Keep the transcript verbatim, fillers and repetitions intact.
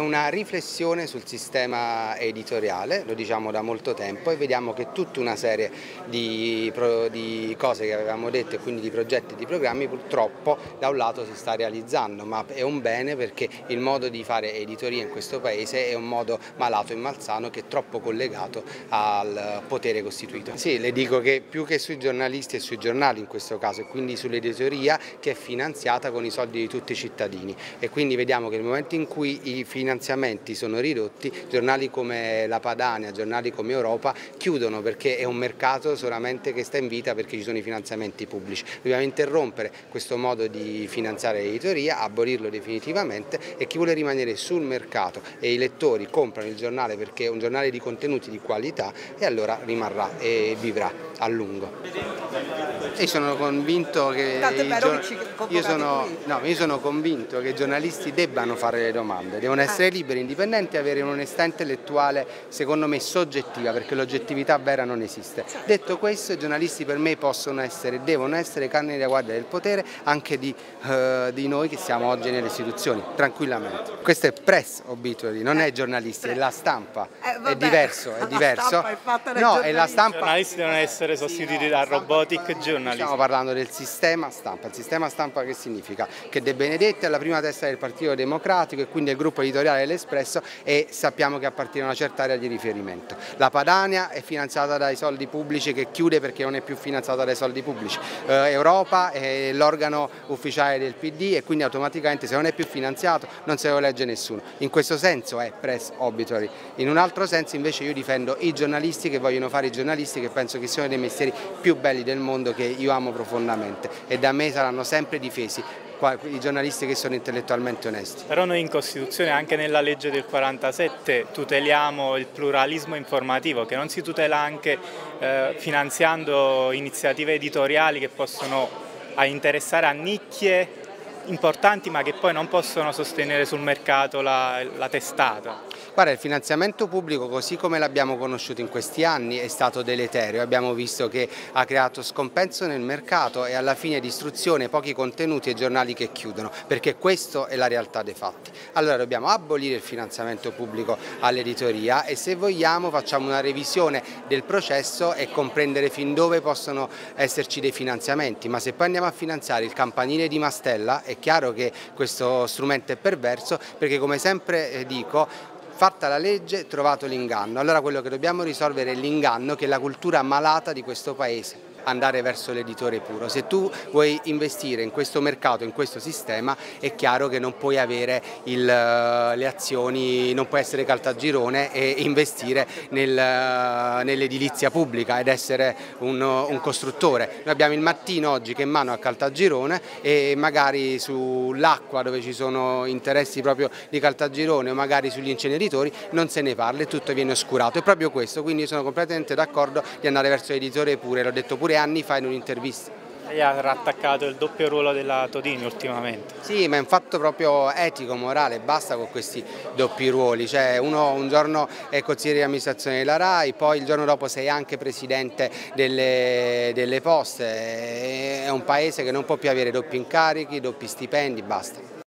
una riflessione sul sistema editoriale, lo diciamo da molto tempo, e vediamo che tutta una serie di, pro, di cose che avevamo detto e quindi di progetti e di programmi purtroppo da un lato si sta realizzando, ma è un bene perché il modo di fare editoria in questo paese è un modo malato e malsano che è troppo collegato al potere costituito. Sì, le dico che più che sui giornalisti e sui giornali in questo caso, e quindi sull'editoria che è finanziata con i soldi di tutti i cittadini, e quindi vediamo che nel momento in cui i finanziamenti sono ridotti, giornali come La Padania, giornali come Europa chiudono perché è un mercato solamente che sta in vita perché ci sono i finanziamenti pubblici. Dobbiamo interrompere questo modo di finanziare l'editoria, abolirlo definitivamente, e chi vuole rimanere sul mercato e i lettori comprano il giornale perché è un giornale di contenuti di qualità, e allora rimarrà e vivrà a lungo. Io sono convinto che io sono, no, io sono convinto che i giornalisti debbano fare le domande, devono essere liberi, indipendenti e avere un'onestà intellettuale secondo me soggettiva, perché l'oggettività vera non esiste. Detto questo, i giornalisti per me possono essere, devono essere carne da guardia del potere anche di, uh, di noi che siamo oggi nelle istituzioni, tranquillamente. Questo è press obituary, non è giornalisti, è la stampa, eh, vabbè, è diverso, è diverso. È no, è la stampa. I giornalisti devono essere sostituiti da robotic giornalisti. Stiamo parlando del sistema stampa. Il sistema stampa che significa? Che De Benedetti è alla prima testa del Partito Democratico e quindi il gruppo editoriale dell'Espresso, e sappiamo che appartiene a una certa area di riferimento. La Padania è finanziata dai soldi pubblici, che chiude perché non è più finanziata dai soldi pubblici. Eh, Europa è l'organo ufficiale del P D e quindi automaticamente se non è più finanziato non se lo legge nessuno. In questo senso è press obituary. In un altro senso invece io difendo i giornalisti che vogliono fare i giornalisti, che penso che siano dei mestieri più belli del mondo, che io amo profondamente, e da me saranno sempre difesi i giornalisti che sono intellettualmente onesti. Però noi in Costituzione, anche nella legge del quarantasette, tuteliamo il pluralismo informativo, che non si tutela anche eh, finanziando iniziative editoriali che possono a interessare a nicchie importanti ma che poi non possono sostenere sul mercato la, la testata. Guarda, il finanziamento pubblico così come l'abbiamo conosciuto in questi anni è stato deleterio, abbiamo visto che ha creato scompenso nel mercato e alla fine distruzione, pochi contenuti e giornali che chiudono, perché questa è la realtà dei fatti. Allora dobbiamo abolire il finanziamento pubblico all'editoria e se vogliamo facciamo una revisione del processo e comprendere fin dove possono esserci dei finanziamenti, ma se poi andiamo a finanziare il campanile di Mastella è chiaro che questo strumento è perverso, perché come sempre dico, fatta la legge, trovato l'inganno. Allora quello che dobbiamo risolvere è l'inganno, che è la cultura malata di questo paese. Andare verso l'editore puro. Se tu vuoi investire in questo mercato, in questo sistema, è chiaro che non puoi avere il, le azioni, non puoi essere Caltagirone e investire nel, nell'edilizia pubblica ed essere un, un costruttore. Noi abbiamo il Mattino oggi che è in mano a Caltagirone e magari sull'acqua, dove ci sono interessi proprio di Caltagirone, o magari sugli inceneritori non se ne parla e tutto viene oscurato. È proprio questo, quindi io sono completamente d'accordo di andare verso l'editore puro, l'ho detto pure anni fa in un'intervista. Lei ha rattaccato il doppio ruolo della Todini ultimamente. Sì, ma è un fatto proprio etico, morale, basta con questi doppi ruoli, cioè uno un giorno è consigliere di amministrazione della RAI, poi il giorno dopo sei anche presidente delle, delle poste, è un paese che non può più avere doppi incarichi, doppi stipendi, basta.